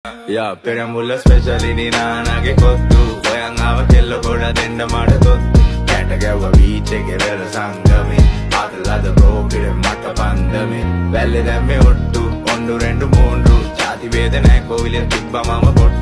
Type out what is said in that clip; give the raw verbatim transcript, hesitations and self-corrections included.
යා පෙරමුල්ල ස්පෙෂලි නිනානගේ කොත්තු ඔයන් ආව කෙල්ල ගොඩ දෙන්න මට තොත්තු කැට ගැව්ව බීච් එකේ වෙල සංගමේ ආතලද රෝගිර මට පන්දමේ වැල්ලේ දැම්මේ ඔට්ටු ඔන්ඩු රෙන්ඩු මූන්ඩු ජාති වේද නැහැ කොවිලෙන් තිබ්බ මම